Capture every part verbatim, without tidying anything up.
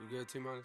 You good, T-Minus?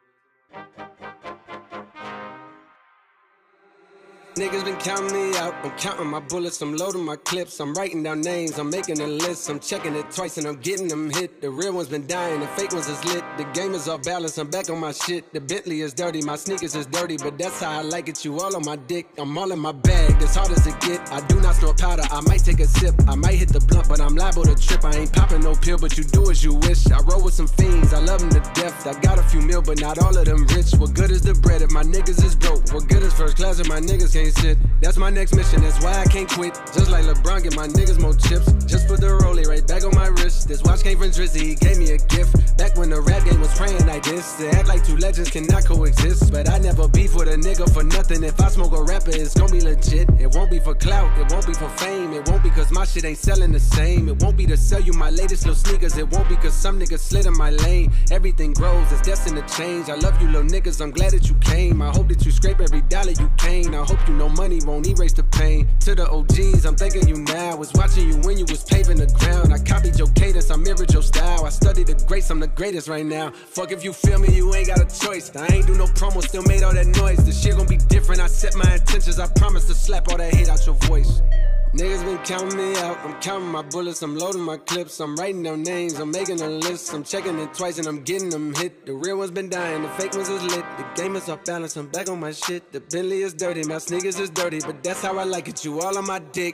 Niggas been counting me out, I'm counting my bullets, I'm loading my clips, I'm writing down names, I'm making a list, I'm checking it twice and I'm getting them hit. The real ones been dying, the fake ones is lit, the game is off balance, I'm back on my shit. The Bentley is dirty, my sneakers is dirty, but that's how I like it, you all on my dick. I'm all in my bag, as hard as it get. I do not snort powder, I might take a sip, I might hit the blunt, but I'm liable to trip. I ain't popping no pill, but you do as you wish. I roll with some fiends, I love them to death. I got a few mil, but not all of them rich. What good is the bread if my niggas is broke? What good is first class if my niggas can't sit? That's my next mission, that's why I can't quit. Just like LeBron, get my niggas more chips. Just put the rollie right back on my wrist. This watch came from Drizzy, he gave me a gift. Back when the rap game was praying like this. They act like two legends cannot coexist. But I never beef with a nigga for nothing. If I smoke a rapper, it's gon' be legit. It won't be for clout, it won't be for fame. It won't be cause my shit ain't selling the same. It won't be to sell you my latest little sneakers. It won't be cause some niggas slid in my lane. Everything grows, it's destined to change. I love you little niggas, I'm glad that you came. I hope that you scrape every dollar you can. I hope you know money won't erase the pain. To the O Gs, I'm thanking you now. Was watching you when you was paving the ground. I copied your cadence, I mirrored your style. I studied the greats, I'm the greatest right now. Fuck if you feel me, you ain't got a choice. I ain't do no promo, still made all that noise. The shit gon' be different, I set my intentions. I promise to slap all that hate out your voice. Niggas been counting me out, I'm counting my bullets, I'm loading my clips, I'm writing down names, I'm making a list, I'm checking it twice and I'm getting them hit. The real ones been dying, the fake ones is lit, the game is off balance, I'm back on my shit. The Bentley is dirty, my sneakers is dirty, but that's how I like it, you all on my dick.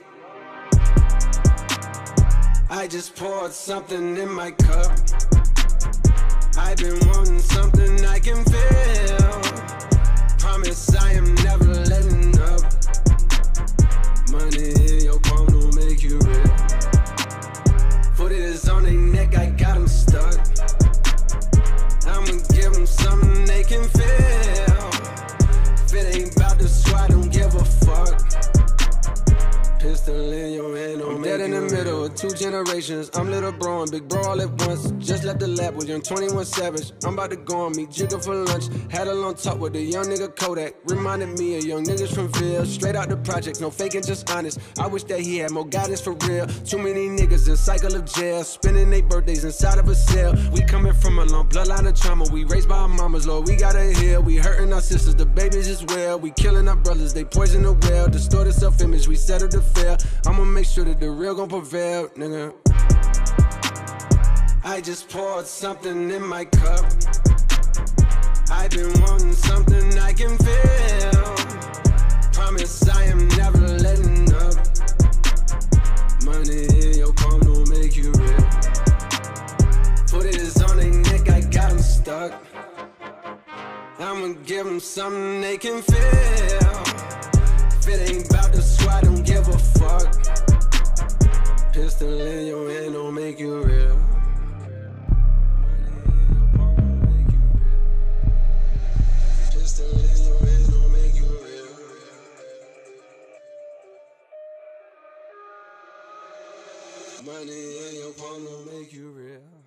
I just poured something in my cup, I've been wanting something I can feel. Promise I am never letting up. Money in your palm don't make you real. Foot is on their neck, I got them stuck. I'ma give them something they can feel. If it ain't about the squad, don't give a fuck. Pistol in your hand, don't I'm dead in the middle of two generations. I'm little bro and big bro all at once. Just left the lab with young twenty-one Savage. I'm about to go on me Jigga for lunch. Had a long talk with the young nigga Kodak. Reminded me of young niggas from Ville. Straight out the project, no faking, just honest. I wish that he had more guidance for real. Too many niggas in cycle of jail, spending their birthdays inside of a cell. We coming from a long bloodline of trauma. We raised by our mamas, Lord, we gotta heal. We hurting our sisters, the babies as well. We killing our brothers, they poison the well. Distorted self-image, we settle to fail. I'ma make sure that the real gon' prevail, nigga. I just poured something in my cup, I've been wanting something I can feel. Promise I am never letting up. Money in your palm don't make you real. Foot is on their neck, I got them stuck. I'ma give them something they can feel. If it ain't about the squad, don't give a fuck. Pistol in your hand don't make you real. Pistol in your hand don't make you real. Money in your palm don't make you real.